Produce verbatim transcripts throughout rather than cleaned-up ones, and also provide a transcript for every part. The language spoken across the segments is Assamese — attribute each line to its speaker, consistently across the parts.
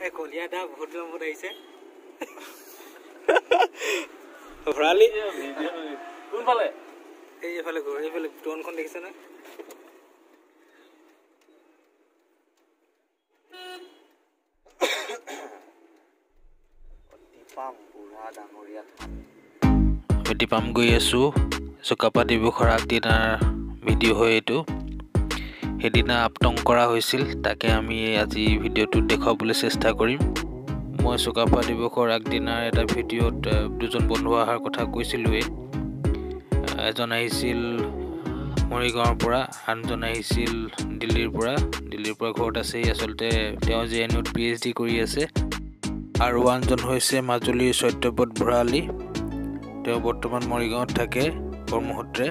Speaker 1: এই কলিয়া দা বহুত লম্বত আহিছে ভৰালি
Speaker 2: কোনফালে
Speaker 1: এই এফালে গৈ এইফালে ড্ৰোনখন দেখিছে না
Speaker 3: টিপাম গৈ আছো চুকাপা দিৱসৰ আগদিনাৰ ভিডিঅ' হয় এইটো সেইদিনা আপটং কৰা হৈছিল তাকে আমি আজি ভিডিঅ'টো দেখাবলৈ চেষ্টা কৰিম মই চুকাপা দিৱসৰ আগদিনাৰ এটা ভিডিঅ'ত দুজন বন্ধু অহাৰ কথা কৈছিলোৱে এজন আহিছিল মৰিগাঁৱৰ পৰা আনজন আহিছিল দিল্লীৰ পৰা দিল্লীৰ পৰা ঘৰত আছে আচলতে তেওঁ যে এনউত পিএইচডি কৰি আছে আৰু আনজন হৈছে মাজুলীৰ সত্যপদ ভৰালি তেওঁ বৰ্তমান মৰিগাঁৱত থাকে কৰ্মসূত্ৰে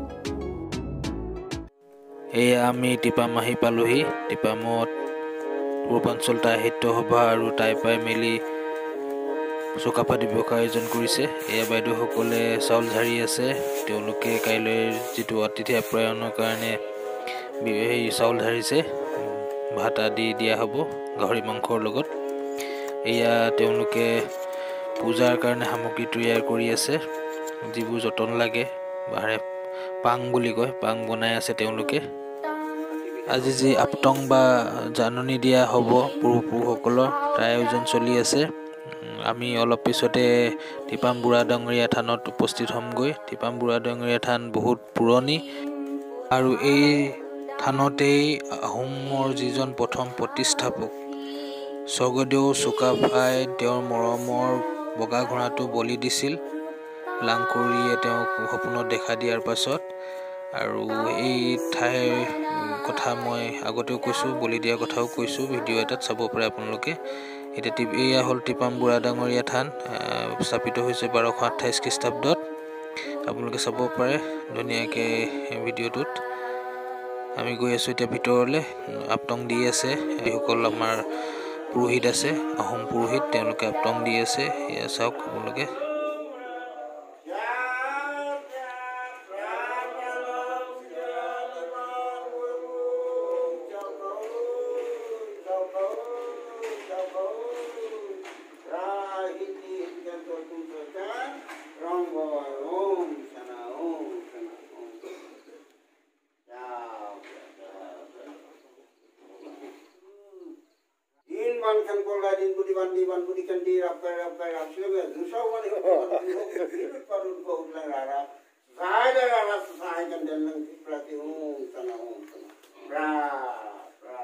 Speaker 3: এয়া আমি টিপাম আহি পালোহি টিপামত পূৰ্বাঞ্চল সাহিত্য সভা আৰু টাইপাই মেলি চুকাফা দিৱস আয়োজন কৰিছে এয়া বাইদেউসকলে চাউল ঝাৰি আছে তেওঁলোকে কাইলৈ যিটো অতিথি আপ্যায়নৰ কাৰণে এই চাউল ঝাৰিছে ভাত আদি দিয়া হ'ব গাহৰি মাংসৰ লগত এয়া তেওঁলোকে পূজাৰ কাৰণে সামগ্ৰী তৈয়াৰ কৰি আছে যিবোৰ যতন লাগে বাৰে পাং বুলি কয় পাং বনাই আছে তেওঁলোকে আজি যি আপটং বা জাননী দিয়া হ'ব পুৰুষসকলৰ তাৰ আয়োজন চলি আছে আমি অলপ পিছতে টিপাম বুঢ়া ডাঙৰীয়া থানত উপস্থিত হ'মগৈ টিপাম বুঢ়া ডাঙৰীয়া থান বহুত পুৰণি আৰু এই থানতেই আহোমৰ যিজন প্ৰথম প্ৰতিষ্ঠাপক স্বৰ্গদেউ চুকাফাই তেওঁৰ মৰমৰ বগা ঘোঁৰাটো বলি দিছিল লাংকুৰিয়ে তেওঁক সপোনত দেখা দিয়াৰ পাছত আৰু এই ঠাইৰ কথা মই আগতেও কৈছোঁ বলি দিয়াৰ কথাও কৈছোঁ ভিডিঅ' এটাত চাব পাৰে আপোনালোকে এতিয়া এয়া হ'ল টিপাম বুঢ়া ডাঙৰীয়া থান স্থাপিত হৈছে বাৰশ আঠাইছ খ্ৰীষ্টাব্দত আপোনালোকে চাব পাৰে ধুনীয়াকৈ ভিডিঅ'টোত আমি গৈ আছোঁ এতিয়া ভিতৰলৈ আপটং দি আছে এইসকল আমাৰ পুৰোহিত আছে আহোম পুৰোহিত তেওঁলোকে আপটং দি আছে এয়া চাওক আপোনালোকে
Speaker 4: man kan pola din budi bandi ban budi kan di rapper rapper rapsle be dusa wali hidup parun ko ulang rara saya rara saya kan dan nang prati um sana um ra ra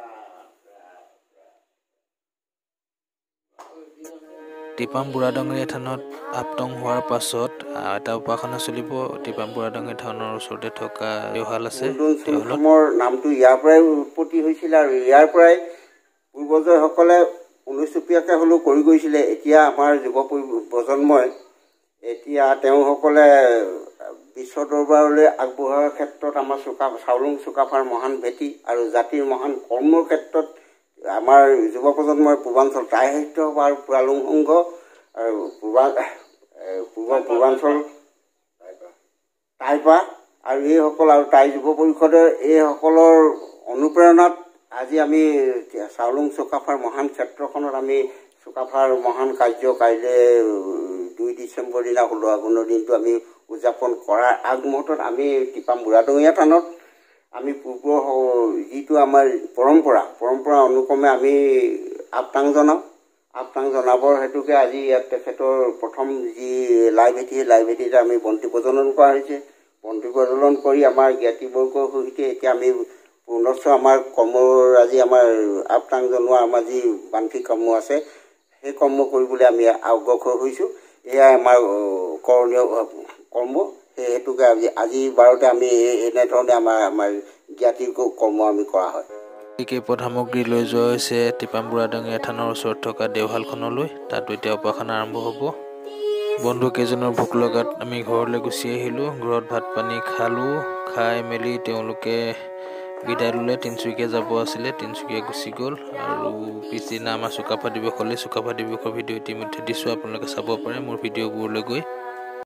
Speaker 3: Tipam বুঢ়া ডাঙৰীয়া থানত আপটং হোৱাৰ পাছত এটা উপাসনা চলিব টিপাম বুঢ়া ডাঙৰীয়া থানৰ ওচৰতে থকা দেওহাল আছে
Speaker 4: দেওহালৰ নামটো ইয়াৰ পৰাই উৎপত্তি হৈছিল আৰু ইয়াৰ পৰাই পূৰ্বজসকলে ঊনৈছচপীয়াকৈ হ'লেও কৰি গৈছিলে এতিয়া আমাৰ যুৱ প্ৰজন্মই এতিয়া তেওঁসকলে বিশ্ব দৰবাৰলৈ আগবঢ়োৱাৰ ক্ষেত্ৰত আমাৰ চুকা চাউলুং চুকাফাৰ মহান ভেটি আৰু জাতিৰ মহান কৰ্মৰ ক্ষেত্ৰত আমাৰ যুৱ প্ৰজন্মই পূৰ্বাঞ্চল টাই সাহিত্য সভা আৰু পুৰালুং সংঘ আৰু পূৰ্বা পূৰ্ব পূৰ্বাঞ্চল টাইপা আৰু এইসকল আৰু টাই যুৱ পৰিষদৰ এইসকলৰ অনুপ্ৰেৰণাত আজি আমি চাউলুং চুকাফাৰ মহান ক্ষেত্ৰখনত আমি চুকাফাৰ মহান কাৰ্য কাইলৈ দুই ডিচেম্বৰ দিনা ষোল্ল আঘোণৰ দিনটো আমি উদযাপন কৰাৰ আগমুহূৰ্তত আমি টিপাম বুঢ়া ডাঙৰীয়া থানত আমি পূৰ্ব যিটো আমাৰ পৰম্পৰা পৰম্পৰা অনুক্ৰমে আমি আপটাং জনাওঁ আপটাং জনাবৰ হেতুকে আজি ইয়াত তেখেতৰ প্ৰথম যি লাই ভেটি সেই লাই ভেটিতে আমি বন্তি প্ৰজ্বলন কৰা হৈছে বন্তি প্ৰজ্বলন কৰি আমাৰ জ্ঞাতিবৰ্গৰ সৈতে এতিয়া আমি পুনশ্চ আমাৰ কৰ্মৰাজি আমাৰ আপটাং জনোৱা আমাৰ যি বান্তিক কৰ্ম আছে সেই কৰ্ম কৰিবলৈ আমি অগ্ৰসৰ হৈছোঁ এয়াই আমাৰ কৰণীয় কৰ্ম সেই হেতুকে আজি আজি বাৰতে আমি এনেধৰণে আমাৰ আমাৰ জ্ঞাতিৰ কৰ্ম আমি কৰা হয়
Speaker 3: কেইপদ সামগ্ৰী লৈ যোৱা হৈছে টিপাম বুঢ়া ডাঙৰীয়া থানৰ ওচৰত থকা দেওহালখনলৈ তাতো এতিয়া উপাসনা আৰম্ভ হ'ব বন্ধু কেইজনৰ ভোক লগাত আমি ঘৰলৈ গুচি আহিলোঁ ঘৰত ভাত পানী খালোঁ খাই মেলি তেওঁলোকে বিদায় ল'লে তিনিচুকীয়া যাব আছিলে তিনিচুকীয়া গুচি গ'ল আৰু পিছদিনা আমাৰ চুকাফা দিৱস হ'লে চুকাফা দিৱসৰ ভিডিঅ' ইতিমধ্যে দিছোঁ আপোনালোকে চাব পাৰে মোৰ ভিডিঅ'বোৰলৈ গৈ